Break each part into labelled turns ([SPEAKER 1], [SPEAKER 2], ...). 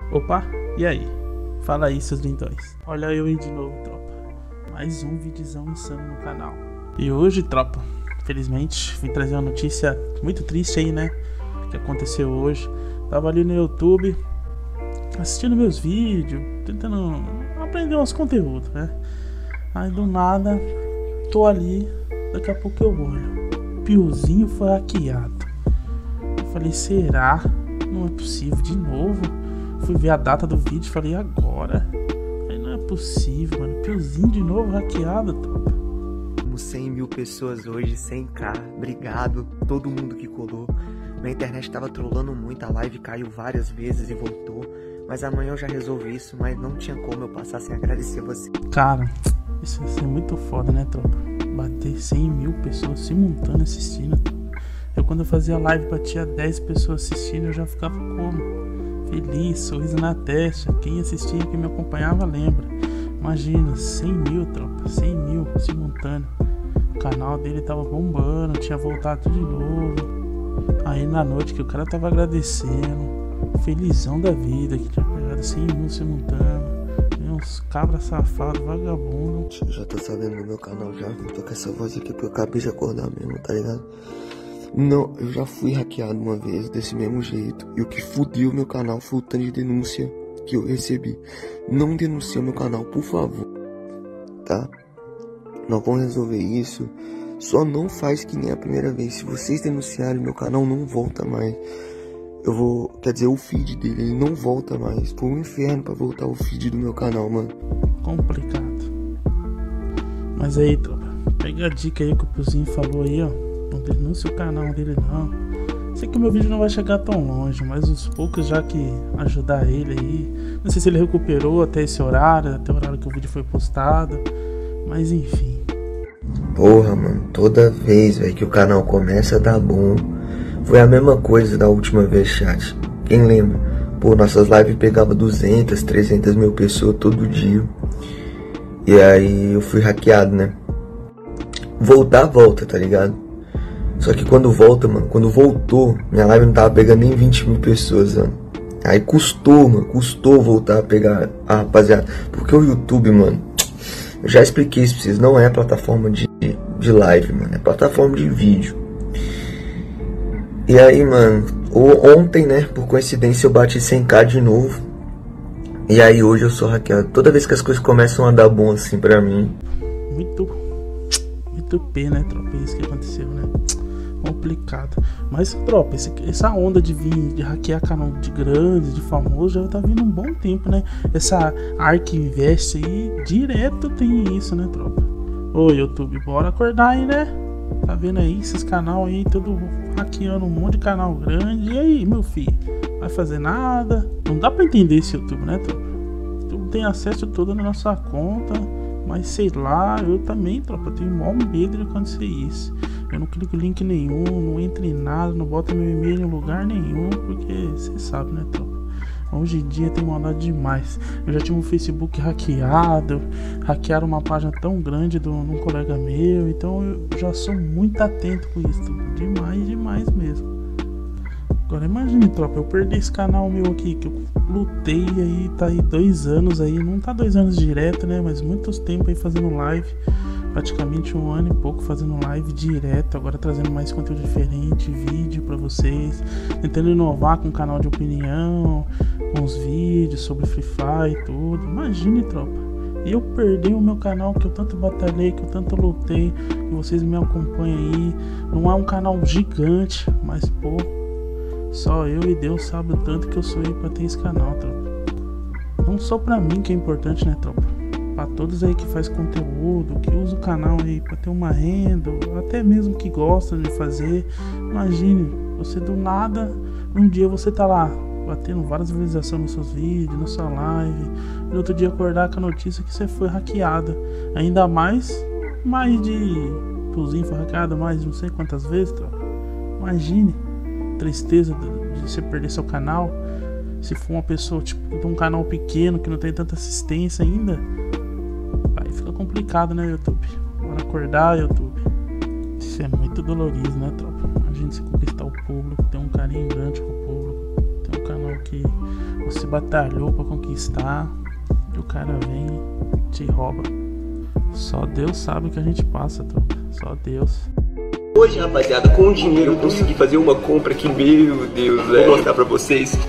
[SPEAKER 1] Opa, e aí? Fala aí, seus lindões. Olha eu aí de novo, tropa. Mais um videozão insano no canal. E hoje, tropa, infelizmente, vim trazer uma notícia muito triste aí, né? Que aconteceu hoje. Tava ali no YouTube, assistindo meus vídeos, tentando aprender uns conteúdos, né? Aí do nada, tô ali, daqui a pouco eu olho. Piozinho foi hackeado. Eu falei, será? Não é possível, de novo. Fui ver a data do vídeo e falei, agora? Aí não é possível, mano. Piozinho de novo hackeado, tropa.
[SPEAKER 2] 100 mil pessoas hoje, 100k. Obrigado, todo mundo que colou. Minha internet tava trolando muito, a live caiu várias vezes e voltou. Mas amanhã eu já resolvi isso, mas não tinha como eu passar sem agradecer você.
[SPEAKER 1] Cara, isso é muito foda, né, tropa? Bater 100 mil pessoas simultâneas assistindo. Eu quando eu fazia live batia 10 pessoas assistindo, eu já ficava como? Feliz, sorriso na testa. Quem assistia, quem me acompanhava lembra. Imagina, 100 mil, tropa, 100 mil simultâneo. O canal dele tava bombando, tinha voltado de novo. Aí na noite que o cara tava agradecendo, felizão da vida, que tinha pegado 100 mil simultâneo. Uns cabra safado, vagabundo.
[SPEAKER 2] Eu já tô sabendo do meu canal já, tô com essa voz aqui porque eu acabei de acordar mesmo, tá ligado? Não, eu já fui hackeado uma vez desse mesmo jeito. E o que fudeu meu canal foi o tanto de denúncia que eu recebi. Não denuncia meu canal, por favor. Tá? Nós vamos resolver isso. Só não faz que nem a primeira vez. Se vocês denunciarem, meu canal não volta mais. Eu vou... Quer dizer, o feed dele, ele não volta mais. Foi um inferno pra voltar o feed do meu canal, mano.
[SPEAKER 1] Complicado. Mas aí, tropa, pega a dica aí que o Piozinho falou aí, ó. Não denuncia o canal dele, não. Sei que o meu vídeo não vai chegar tão longe, mas os poucos já que ajudar ele aí. Não sei se ele recuperou até esse horário, até o horário que o vídeo foi postado. Mas enfim.
[SPEAKER 2] Porra, mano, toda vez, velho, que o canal começa a dar bom. Foi a mesma coisa da última vez, chat. Quem lembra? Pô, nossas lives pegava 200, 300 mil pessoas todo dia. E aí eu fui hackeado, né? Volta, tá ligado? Só que quando volta, mano, quando voltou, minha live não tava pegando nem 20 mil pessoas, mano. Aí custou voltar a pegar a rapaziada. Porque o YouTube, mano, eu já expliquei isso pra vocês, não é plataforma de live, mano, é plataforma de vídeo. E aí, mano, ontem, né, por coincidência eu bati 100k de novo. E aí hoje eu sou hackeado. Toda vez que as coisas começam a dar bom assim pra mim.
[SPEAKER 1] Muito P, né, tropa? É isso que aconteceu, né? Complicado. Mas, tropa, essa onda de vir, de hackear canal de grandes, de famoso, já tá vindo um bom tempo, né? Essa Ark Invest aí, direto tem isso, né, tropa? Ô, YouTube, bora acordar aí, né? Tá vendo aí, esses canal aí, tudo hackeando um monte de canal grande. E aí, meu filho? Vai fazer nada? Não dá pra entender esse YouTube, né, tropa? O YouTube tem acesso todo na nossa conta. Mas sei lá, eu também, tropa, tenho maior medo de acontecer isso. Eu não clico em link nenhum, não entro em nada, não boto meu e-mail em lugar nenhum, porque você sabe, né, tropa? Hoje em dia tem maldade demais. Eu já tive um Facebook hackeado, hackearam uma página tão grande de um colega meu, então eu já sou muito atento com isso, tropa. Demais mesmo. Agora imagine, tropa, eu perdi esse canal meu aqui, que eu lutei aí, tá aí 2 anos aí, não tá 2 anos direto, né, mas muitos tempos aí fazendo live, praticamente 1 ano e pouco fazendo live direto, agora trazendo mais conteúdo diferente, vídeo pra vocês, tentando inovar com o canal de opinião, com os vídeos sobre Free Fire e tudo. Imagine, tropa, eu perdi o meu canal que eu tanto batalhei, que eu tanto lutei, que vocês me acompanham aí, não é um canal gigante, mas pô, só eu e Deus sabe o tanto que eu sou aí pra ter esse canal, tropa. Não só pra mim que é importante, né, tropa? Pra todos aí que faz conteúdo, que usa o canal aí pra ter uma renda, ou até mesmo que gosta de fazer. Imagine, você do nada, um dia você tá lá, batendo várias visualizações nos seus vídeos, na sua live, e no outro dia acordar com a notícia que você foi hackeada. Ainda mais de... Piozinho foi hackeado mais de não sei quantas vezes, tropa. Imagine. Tristeza de você perder seu canal. Se for uma pessoa tipo de um canal pequeno que não tem tanta assistência ainda, aí fica complicado, né, YouTube? Bora acordar, YouTube. Isso é muito dolorido, né, tropa? Imagina você conquistar o público, ter um carinho grande com o público, ter um canal que você batalhou pra conquistar e o cara vem e te rouba. Só Deus sabe o que a gente passa, tropa. Só Deus.
[SPEAKER 2] Hoje, rapaziada, com o dinheiro eu consegui fazer uma compra que, meu Deus, vou mostrar pra vocês.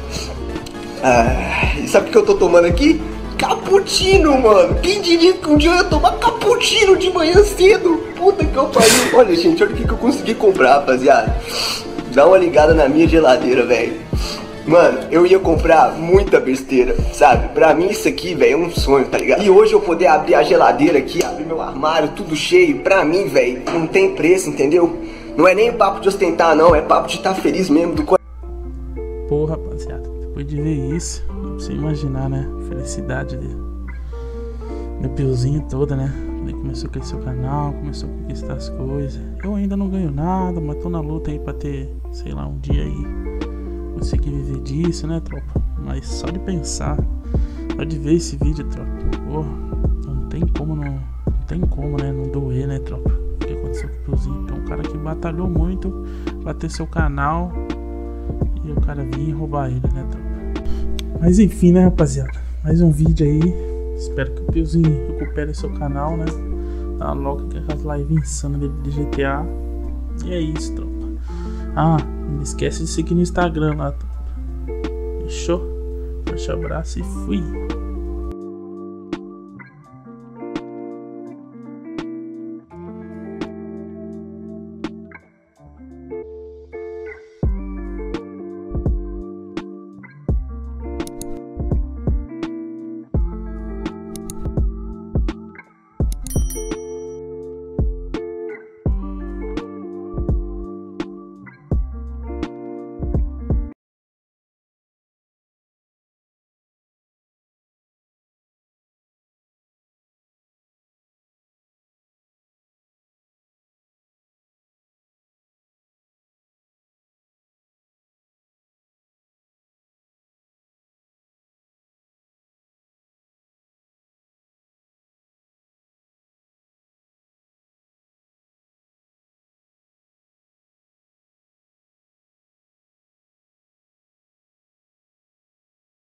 [SPEAKER 2] E sabe o que eu tô tomando aqui? Cappuccino, mano. Quem diria que um dia eu ia tomar cappuccino de manhã cedo? Puta que eu pariu. Olha, gente, olha o que eu consegui comprar, rapaziada. Dá uma ligada na minha geladeira, velho. Mano, eu ia comprar muita besteira, sabe? Pra mim isso aqui, velho, é um sonho, tá ligado? E hoje eu poder abrir a geladeira aqui, abrir meu armário, tudo cheio, pra mim, velho, não tem preço, entendeu? Não é nem papo de ostentar, não, é papo de estar feliz mesmo do coração.
[SPEAKER 1] Porra, rapaziada, depois de ver isso, você imaginar, né? A felicidade dele. Meu piozinho toda, né? Ele começou a crescer o canal, começou a conquistar as coisas. Eu ainda não ganho nada, mas tô na luta aí pra ter, sei lá, um dia aí conseguir viver disso, né, tropa? Mas só de pensar, só de ver esse vídeo, tropa, porra, não tem como, né, não doer, né, tropa? O que aconteceu com o piozinho? Então, um cara que batalhou muito pra ter seu canal e o cara vir roubar ele, né, tropa? Mas enfim, né, rapaziada? Mais um vídeo aí. Espero que o piozinho recupere seu canal, né? Tá louco com aquelas lives insanas dele de GTA. E é isso, tropa. Não esquece de seguir no Instagram lá, tropa. Fechou? Forte abraço e fui!